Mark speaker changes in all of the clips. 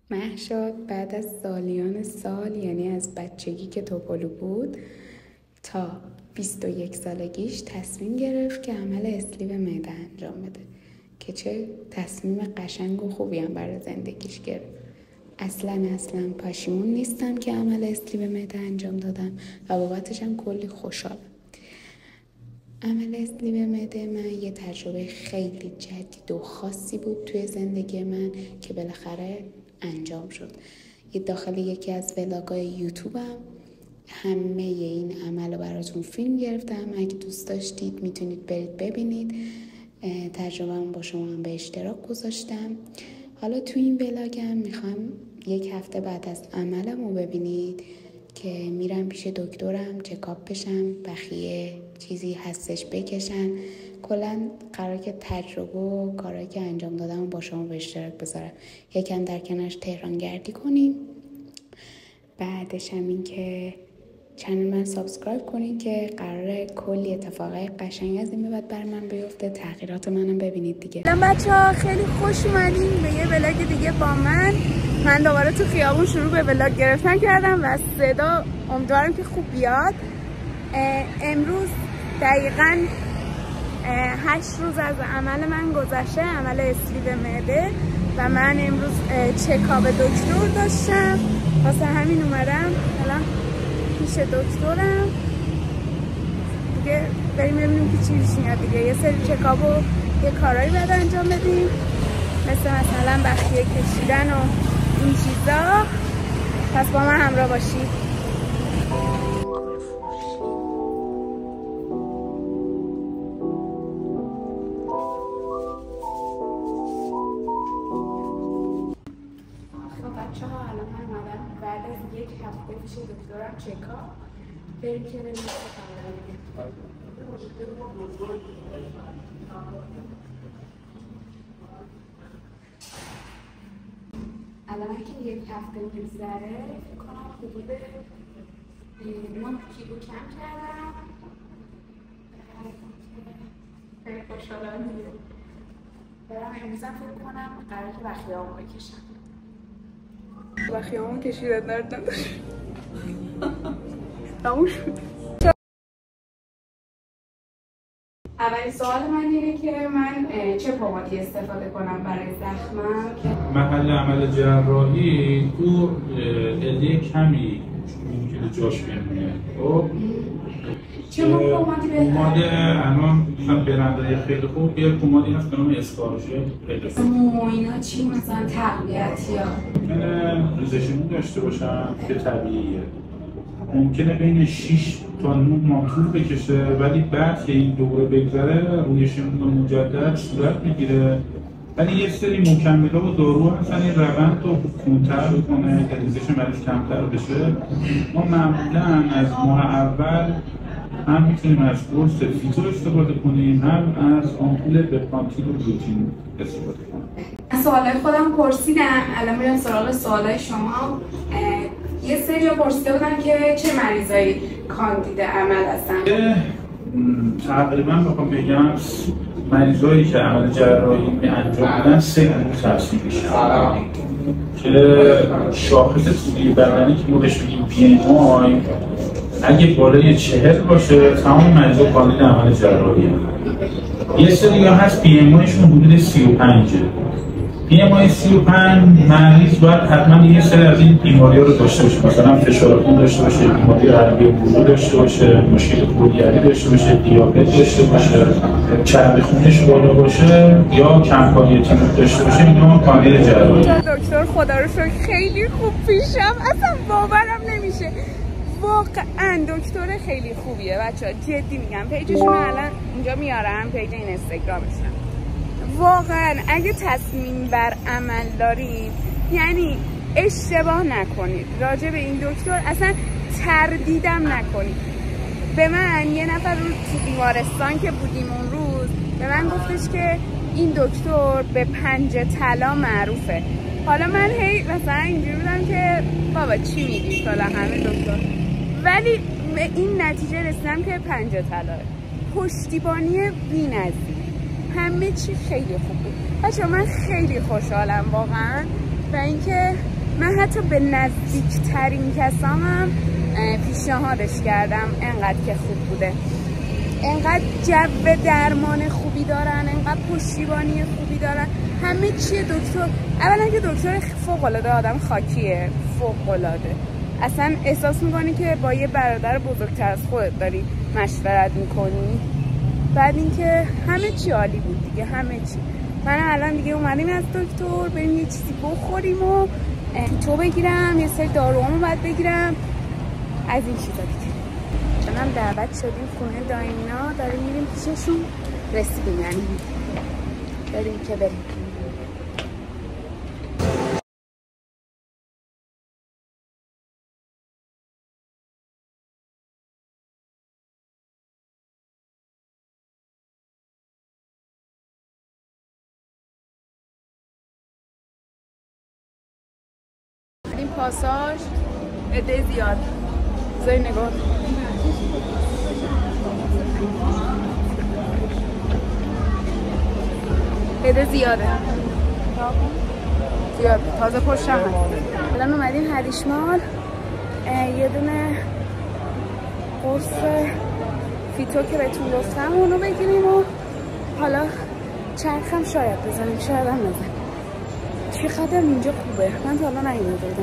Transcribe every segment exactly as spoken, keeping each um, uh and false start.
Speaker 1: مهشاد بعد از سالیان سال، یعنی از بچگی که توپلو بود تا بیست و یک سالگیش، تصمیم گرفت که عمل اسلیو معده انجام بده که چه تصمیم قشنگ و خوبی هم برای زندگیش گرفت. اصلا اصلا پشیمون نیستم که عمل اسلیو معده انجام دادم و بابتش هم کلی خوشحالم. عمل اسلیو معده من یه تجربه خیلی جدید و خاصی بود توی زندگی من که بالاخره انجام شد. یه داخل یکی از ولاگای یوتیوبم همه این عمل رو براتون فیلم گرفتم. اگه دوست داشتید میتونید برید ببینید. تجربه‌ام با شما هم به اشتراک گذاشتم. حالا تو این ولاگم میخوام یک هفته بعد از عملم رو ببینید که میرم پیش دکترم چکاپ بشم، بخیه چیزی هستش بکشن. کلا قرار که تجربه و کارهایی که انجام دادم با شما به اشتراک بذارم. یکم در کنارش تهران گردی کنیم. بعدش هم این که چنل من سابسکرایب کنین که قراره کلی اتفاقای قشنگ از این به بعد بر من بیفته. تغییرات منم ببینید دیگه.
Speaker 2: سلام بچه‌ها، خیلی خوش اومدین به یه ولاگ دیگه با من. من دوباره تو خیابون شروع به ولاگ گرفتن کردم و صدا امیدوارم که خوب بیاد. امروز دقیقاً هشت روز از عمل من گذشته، عمل اسلیو معده، و من امروز چکاپ دکتر داشتم. واسه همین اومدم الان پیش دکترم دیگه. بریم ببینیم که چی پیش میاد دیگه. یه سری چکاپ و یه کارهایی باید انجام بدیم، مثل مثلا بخیه کشیدن و این چیزا. پس با من همراه باشید.
Speaker 1: بعد از یک هفته پیش دکترم چکاپ بریم که بریم الان که یک هفته میگذره فکر کنم حدود نه کیلو کم کردم. خیلی خوشحالم دیگه. برم امروزم فکر کنم قراره که بخیه‌امو بکشم.
Speaker 2: بخیه‌امو کشیدن درد نداشت. تموم شد.
Speaker 1: اولین سوال من اینه که من چه پمادی استفاده کنم برای زخمم؟
Speaker 3: محل عمل جراحی تو عده کمی ممکنه جاش بمونه. خب
Speaker 1: چه پمادی بهتره؟
Speaker 3: پماد الان مثلا برندهای خیلی خوب یه پمادی هست به نام اسکارژل خیلی خوب.
Speaker 1: مو اینا چی مثلا تقویت یا
Speaker 3: ممکنه ریزش مو داشته باشن که طبیعیه. ممکنه بین شش تا نه ماه طول بکشه، ولی بعد که این دوره بگذره رویش مو مجدد صورت میگیره. ولی یه سری مکمل‌ها و دارو هستن این روند رو کنتر بکنه که ریزش مریض کمتر بشه. ما معمولاً از ماه اول هم میتونیم از قرص فیتو استفاده کنیم، هم از آمپول بپانتین و بروتین استفاده کنیم.
Speaker 1: سوالای خودم پرسیدم، الان میرم سراغ سوالای شما. یه سری جا پرسیده بودن که چه مریضایی کاندید عمل هستن.
Speaker 3: تقریبا بخوام بگم مریضایی که عمل جراحی انجام بدن سه گروه تقسیم میشن که شاخص طولی بدنی که ما بهش میگیم پی ام آی اگه بالای چهل باشه تمام مریضا کاندید عمل جراحی هستن. یه سری ها هست پی ام آیشون حدود سی و پنج. پی ام آی سی و پنج مریض باید حتما یه سری از این بیماری‌ها رو داشته باشه، مثلا فشار خون داشته باشه، بیماری قلبی عروقی داشته باشه، مشکل کلیوی داشته باشه، دیابت داشته باشه، چربی خونش بالا باشه یا کم‌کاری تیموت داشته باشه. اینا کاندید جراحی.
Speaker 2: دکتر خدا رو شکر خیلی خوب پیشم، اصلا باورم نمیشه. واقعا دکتر خیلی خوبیه بچه‌ها، جدی میگم. پیجشون الان اینجا میارم، پیج این اینستاگرامشون. واقعا اگه تصمیم بر عمل دارید یعنی اشتباه نکنید راجع به این دکتر، اصلا تردیدم نکنید. به من یه نفر رو تو بیمارستان که بودیم اون روز به من گفتش که این دکتر به پنجه طلا معروفه. حالا من هی مثلا اینجوری بودم که بابا چی میگی حالا همه دکتر، ولی به این نتیجه رسیدم که پنجه طلاه. پشتیبانی بی‌نظیر، همه چی خیلی خوب بود. بچه‌ها من خیلی خوشحالم واقعا و اینکه من حتی به نزدیکترین کسام هم پیشنهادش کردم، انقدر که خوب بوده، انقدر جو درمان خوبی دارن، انقدر پشتیبانی خوبی دارن، همه چیه دکتر. اولا که دکتر فوق العاده آدم خاکیه، فوق العاده. اصلا احساس میکنی که با یه برادر بزرگتر از خودت داری مشورت میکنی. بعد اینکه همه چی عالی بود دیگه، همه چی. من الان دیگه اومدیم از دکتر بریم یه چیزی بخوریم و تو بگیرم، یه سری داروامو باید بگیرم، از این چیزا دیگه. چون هم دعوت شدیم خونه دایمینا، داریم میریم پیششون، رسیدیم یعنی بریم که بریم. این پاساژ عده زیاد زای نگاه عده زیاده زیاده تازه پشتم هست. الان اومدیم هریشمال یه دونه قرص فیتو که بهتون گفتم اونو بگیریم و حالا چرخم شاید بزنیم، شاید هم نزنیم. چقدر اینجا خوبه، من تا حالا نیومده بودم.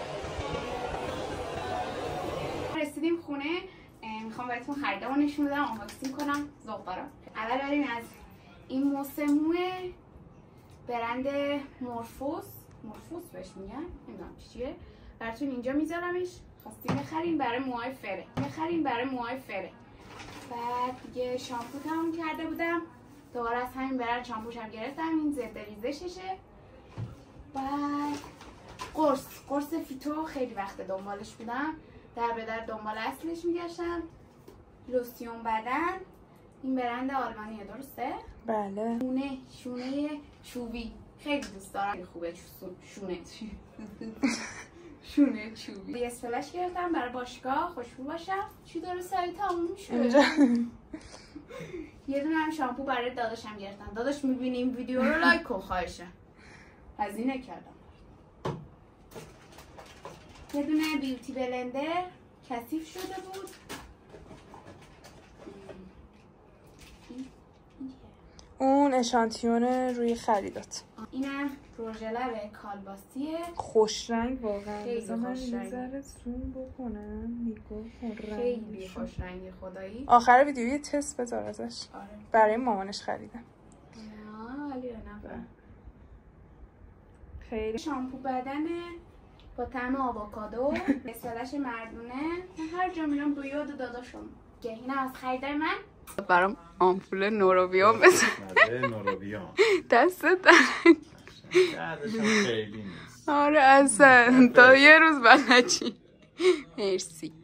Speaker 2: رسیدیم خونه، میخوام بهتون خریدمو نشون بدم، آنباکسینگ کنم ذوق‌دارم. اول بریم از این موسمو برند مورفوس، مورفوس بهش میگن، نمیدونم چیه، براتون اینجا میذارمش. خواستیم بخریم برای موهای فره، بخریم برای موهای فره. بعد دیگه شامپو تموم کرده بودم، دوباره از همین برند شامپوشم گرفتم، این ضد ریزششه. بعد قرص قرص فیتو خیلی وقت دنبالش بودم، در به در دنبال اصلش میگشتم. لوسیون بدن، این برند آلمانیه درسته؟
Speaker 1: بله.
Speaker 2: شونه شونه چوبی خیلی دوست دارم، خیلی خوبه. شونه شونه چوبی. یه اسفلش گرفتم برای باشگاه خوشبو باشم. چی داره سریع تموم شده؟ یه دونه هم شامپو برای داداشم گرفتم. داداش میبینی این ویدیو رو لایک کن خواهشم. هزینه کردم. یه دونه بیوتی بلندر کثیف شده بود.
Speaker 1: اون اشانتیون روی خریدات.
Speaker 2: اینم رژ لب کالباسیه،
Speaker 1: خوش رنگ واقعا.
Speaker 2: خیلی خوش رنگ.
Speaker 1: ذره زوم بکنم نگاه کن،
Speaker 2: خیلی خوش رنگی خدایی.
Speaker 1: آخر ویدیو یه تست بذار ازش.
Speaker 2: آره.
Speaker 1: برای مامانش خریدم.
Speaker 2: نه ولی نه.
Speaker 1: خیلی
Speaker 2: شامپو بدنه با طعم آووکادو، استفادهش مردونه. هر جا میرم با یاد داداشم. که اینم از خریدای من. برام آمپول نوروبیوم بزن.
Speaker 3: مزه نوروبیوم.
Speaker 2: دستت در.
Speaker 3: بعدش هم خیلی نیست.
Speaker 2: آره اصلا تا یه روز بلد چی. مرسی.